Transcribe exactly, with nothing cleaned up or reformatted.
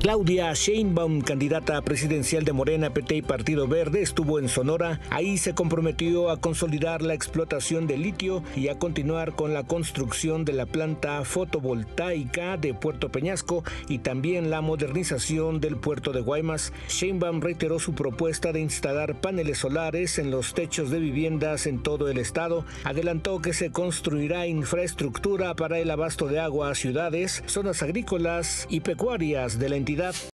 Claudia Sheinbaum, candidata presidencial de Morena, P T y Partido Verde, estuvo en Sonora. Ahí se comprometió a consolidar la explotación de litio y a continuar con la construcción de la planta fotovoltaica de Puerto Peñasco y también la modernización del puerto de Guaymas. Sheinbaum reiteró su propuesta de instalar paneles solares en los techos de viviendas en todo el estado. Adelantó que se construirá infraestructura para el abasto de agua a ciudades, zonas agrícolas y pecuarias de la entidad.